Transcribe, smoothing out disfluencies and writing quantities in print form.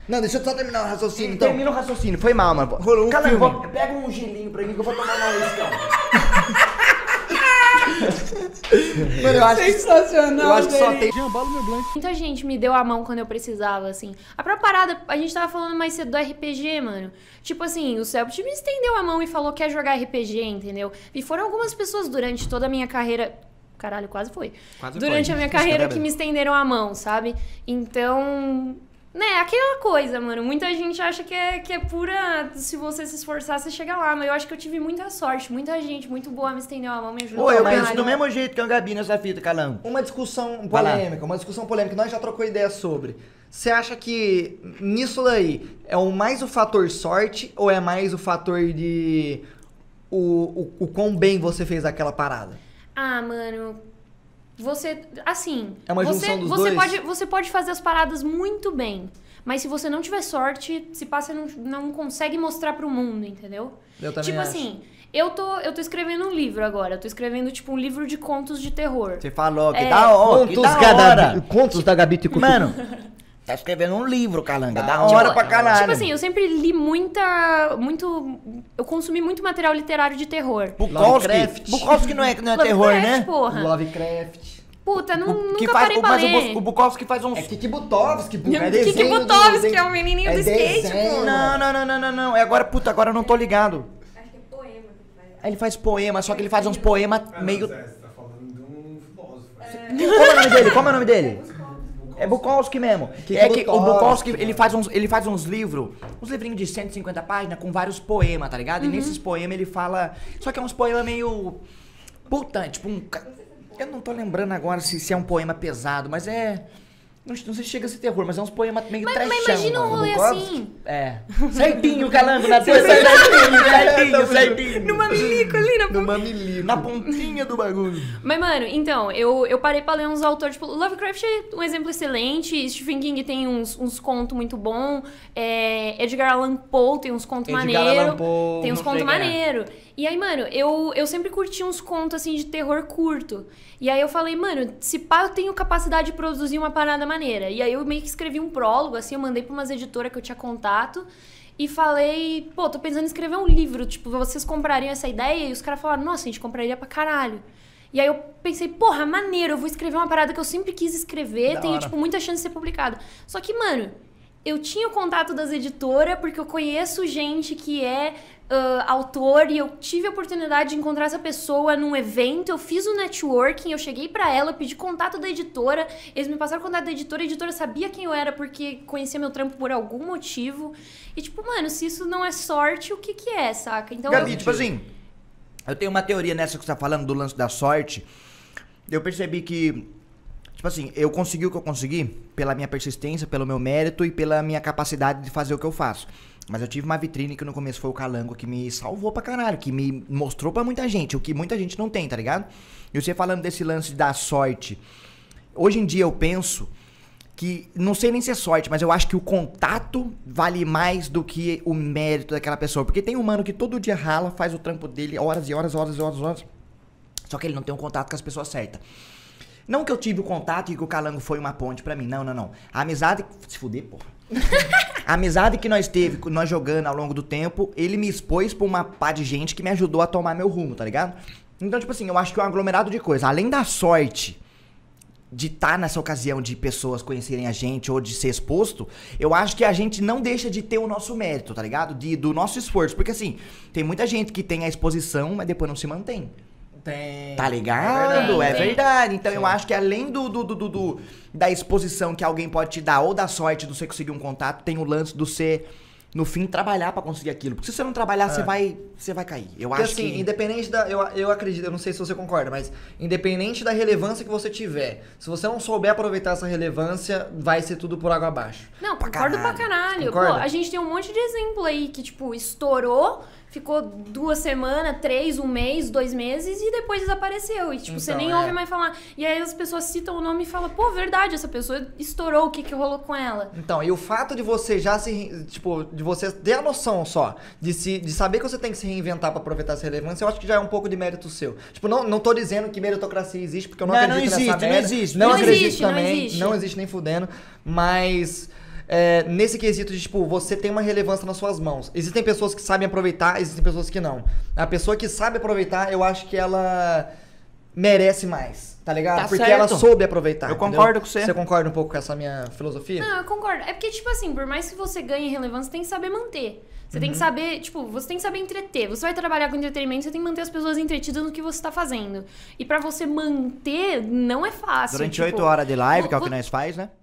Não, deixa eu só terminar o raciocínio, então. Termina o raciocínio, foi mal, mano. Rolou um filme. Pega um gelinho pra mim que eu vou tomar uma uíscão. Mano, eu acho Sensacional, eu acho que só velho. tem... Muita gente me deu a mão quando eu precisava, assim. A própria parada, a gente tava falando mais cedo do RPG, mano. Tipo assim, o Celpit me estendeu a mão e falou que quer jogar RPG, entendeu? E foram algumas pessoas durante toda a minha carreira... Caralho, quase foi. Durante a minha carreira que me estenderam a mão, sabe? Então... Né, aquela coisa, mano. Muita gente acha que é pura... Se você se esforçar, você chega lá. Mas eu acho que eu tive muita sorte. Muita gente muito boa me estendeu a mão, me ajudou. Pô, eu pra penso caralho. do mesmo jeito que a Gabi nessa fita, Calango. Uma discussão Vai lá. polêmica, nós já trocou ideia sobre. Você acha que nisso daí é mais o fator sorte ou é mais o fator de o quão bem você fez aquela parada? Ah, mano... Você, assim... É uma junção dos dois? Você pode fazer as paradas muito bem. Mas se você não tiver sorte, se passa, não consegue mostrar pro mundo, entendeu? Eu também tipo acho. assim, eu tô escrevendo um livro agora. Eu tô escrevendo, tipo, um livro de contos de terror. Você falou que É, da hora, que da hora. Contos da Gabi Ticutu. Mano, tá escrevendo um livro, Calanga. Da Tipo, hora pra caralho. Tipo assim, eu sempre li eu consumi muito material literário de terror. Lovecraft. Bukowski não é terror, Lovecraft, né? porra. Lovecraft. Puta, nunca faz, parei pra mas ler. o Bukowski faz uns... É Kiki Butovski, pô. Kiki Butovski, é o menininho do skate, desenho. pô. Não. É agora, puta, agora eu não tô ligado. Acho que é poema que faz. Aí ele faz poema, só que ele faz uns poemas meio... Zé, você tá falando de um filósofo. Como é o nome dele? É Bukowski mesmo. Que É que o Bukowski, Bukowski, ele faz uns livros, uns livrinhos de 150 páginas com vários poemas, tá ligado? E nesses poemas ele fala... Só que é uns poemas meio... Puta, tipo um... Eu não tô lembrando agora se é um poema pesado, mas é... Não sei se chega a ser terror, mas é uns poemas meio Mas trechão. imagina um mano. rolê Bukowski? assim. É. Certinho, Calango, na tua certinho. Numa milico ali na No mamilico. Na pontinha do bagulho. Mas, mano, então, eu parei pra ler uns autores, tipo, Lovecraft é um exemplo excelente, Stephen King tem uns contos muito bons, Edgar Allan Poe tem uns contos maneiros, tem uns não contos sei quem é. maneiros. E aí, mano, eu sempre curti uns contos, assim, de terror curto. E aí eu falei, mano, se pá, eu tenho capacidade de produzir uma parada maneira. E aí eu meio que escrevi um prólogo, assim, eu mandei pra umas editoras que eu tinha contato. E falei, pô, tô pensando em escrever um livro, tipo, vocês comprariam essa ideia? E os caras falaram, nossa, a gente compraria pra caralho. E aí eu pensei, porra, maneiro, eu vou escrever uma parada que eu sempre quis escrever, tem, tipo, muita chance de ser publicada. Só que, mano, eu tinha o contato das editoras, porque eu conheço gente que é autor, e eu tive a oportunidade de encontrar essa pessoa num evento, eu fiz o networking, eu cheguei pra ela, eu pedi contato da editora, eles me passaram o contato da editora, a editora sabia quem eu era porque conhecia meu trampo por algum motivo. E tipo, mano, se isso não é sorte, o que que é, saca? Então Gabi, tipo assim, eu tenho uma teoria nessa que você tá falando do lance da sorte. Eu percebi que, tipo assim, eu consegui o que eu consegui pela minha persistência, pelo meu mérito e pela minha capacidade de fazer o que eu faço. Mas eu tive uma vitrine que no começo foi o Calango, que me salvou pra caralho, que me mostrou pra muita gente, o que muita gente não tem, tá ligado? E você falando desse lance da sorte, hoje em dia eu penso que, não sei nem se é sorte, mas eu acho que o contato vale mais do que o mérito daquela pessoa. Porque tem um mano que todo dia rala, faz o trampo dele horas e horas, só que ele não tem um contato com as pessoas certas. Não que eu tive o contato e que o Calango foi uma ponte pra mim, não. A amizade... Se fuder, porra. A amizade que nós teve, nós jogando ao longo do tempo, ele me expôs pra uma pá de gente que me ajudou a tomar meu rumo, tá ligado? Então, tipo assim, eu acho que é um aglomerado de coisas. Além da sorte de estar nessa ocasião de pessoas conhecerem a gente ou de ser exposto, eu acho que a gente não deixa de ter o nosso mérito, tá ligado? Do nosso esforço. Porque assim, tem muita gente que tem a exposição, mas depois não se mantém. Tem. Tá ligado? É verdade. Então Sim. eu acho que além da exposição que alguém pode te dar, ou da sorte de você conseguir um contato, tem o lance do você, no fim, trabalhar pra conseguir aquilo. Porque se você não trabalhar, você vai cair. Eu Porque acho assim, que... independente da... Eu acredito, eu não sei se você concorda, mas independente da relevância que você tiver, se você não souber aproveitar essa relevância, vai ser tudo por água abaixo. Não, concordo pra caralho. Pô, Concorda? a gente tem um monte de exemplo aí que, tipo, estourou, ficou 2 semanas, 3, 1 mês, 2 meses e depois desapareceu. E, tipo, você Então, nem ouve mais falar. E aí as pessoas citam o nome e falam, pô, verdade, essa pessoa estourou, o que que rolou com ela? Então, e o fato de você já se... Tipo, de você ter a noção só, de saber que você tem que se reinventar pra aproveitar essa relevância, eu acho que já é um pouco de mérito seu. Tipo, não tô dizendo que meritocracia existe, porque eu não acredito nessa merda. Não existe. Não Não acredito existe, não também. existe. Não existe nem fudendo. Mas... nesse quesito de, tipo, você tem uma relevância nas suas mãos. Existem pessoas que sabem aproveitar, existem pessoas que não. A pessoa que sabe aproveitar, eu acho que ela merece mais, tá ligado? Tá porque certo. ela soube aproveitar. Eu entendeu? concordo com você. Você concorda um pouco com essa minha filosofia? Não, eu concordo. É porque, tipo assim, por mais que você ganhe relevância, você tem que saber manter. Você tem que saber, tipo, você tem que saber entreter. Você vai trabalhar com entretenimento, você tem que manter as pessoas entretidas no que você tá fazendo. E pra você manter, não é fácil. Durante tipo, 8 horas de live, que é o que vo- nós faz, né?